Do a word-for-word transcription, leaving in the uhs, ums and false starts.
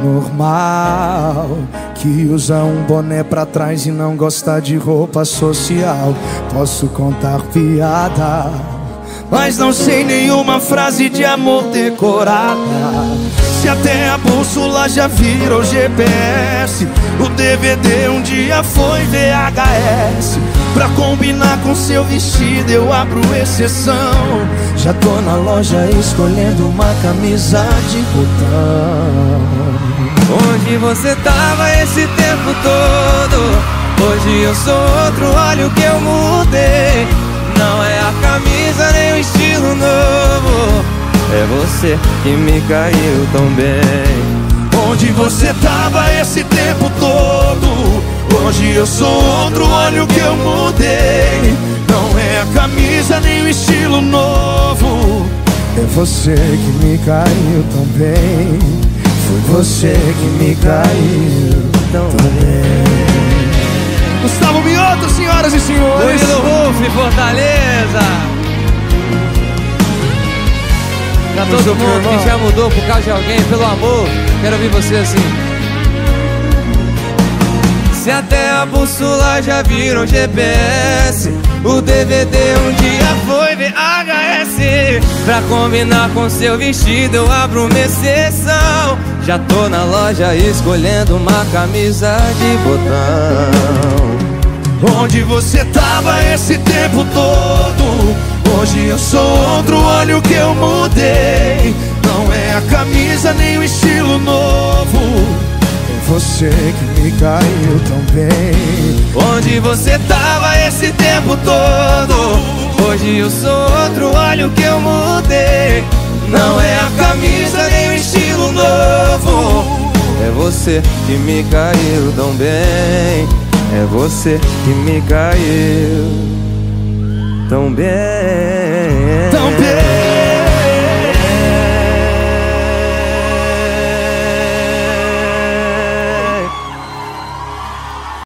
normal que usa um boné pra trás e não gosta de roupa social. Posso contar piada, mas não sei nenhuma frase de amor decorada. Se até a bússola já virou G P S, o D V D um dia foi V H S. Pra combinar com seu vestido eu abro exceção. Já tô na loja escolhendo uma camisa de botão. Onde você tava esse tempo todo? Hoje eu sou outro, olha o que eu mudei. Não é a camisa nem o estilo novo, é você que me caiu tão bem. Onde você tava esse tempo todo? Hoje eu sou outro, olha o que eu mudei. Não é a camisa nem o estilo novo, é você que me caiu tão bem. Foi você que me caiu tão bem. Gustavo Mioto, senhoras e senhores. Murilo Ruf, Fortaleza. Pra todo mundo que já mudou por causa de alguém, pelo amor, quero ouvir você assim. Se até a bússola já virou G P S, o D V D um dia foi V H S. Pra combinar com seu vestido eu abro uma exceção. Já tô na loja escolhendo uma camisa de botão. Onde você tava esse tempo todo? Hoje eu sou outro, olha o que eu mudei. Não é a camisa nem o estilo novo, é você que me caiu tão bem. Onde você tava esse tempo todo? Hoje eu sou outro, olha o que eu mudei. Não é a camisa nem o estilo novo, é você que me caiu tão bem. É você que me caiu tão bem.